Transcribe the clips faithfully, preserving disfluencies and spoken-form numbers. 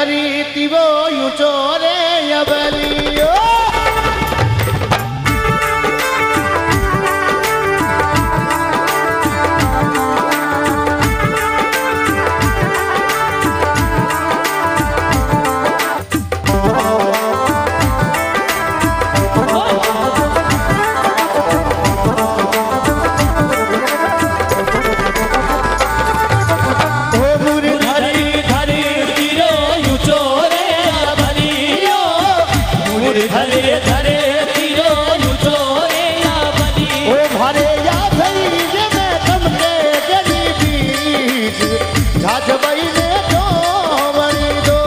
करी थी वो यूं चोरे अबलियो झाज बाई ने जो वणी दो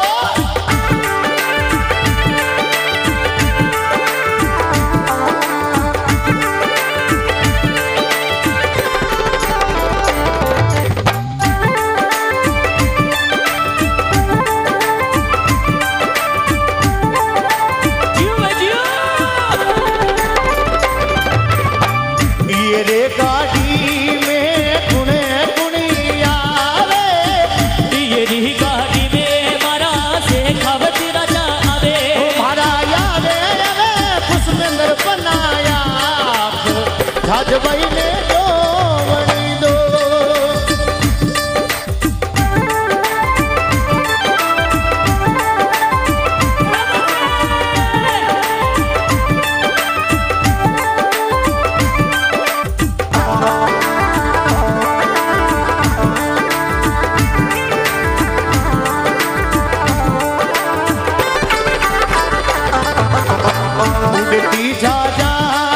ये रे गाड़ी में गुणे गुणिया झाज बाई ने जो वणी दो उड़ती झाजा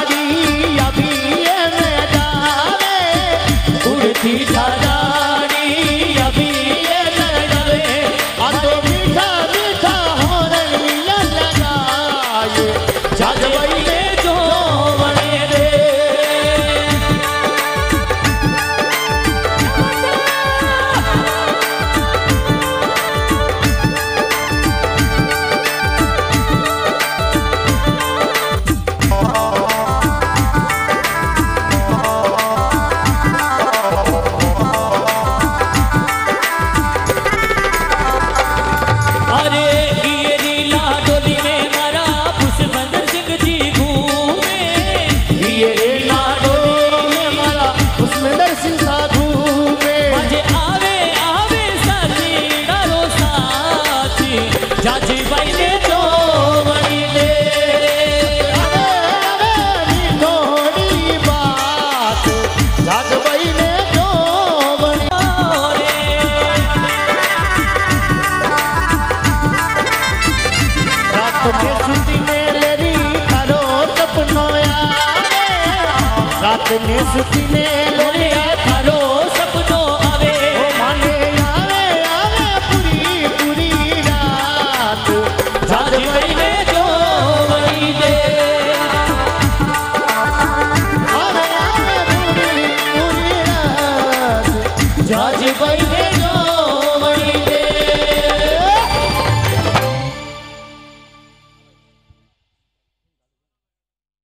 रात ने सुती ने लोरिया थारो सपनो आवे ओ माने आवे आवे पूरी पूरी रात झाज बाई ने जो वणी दे आवे आवे पूरी पूरी रात झाज बाई ने जो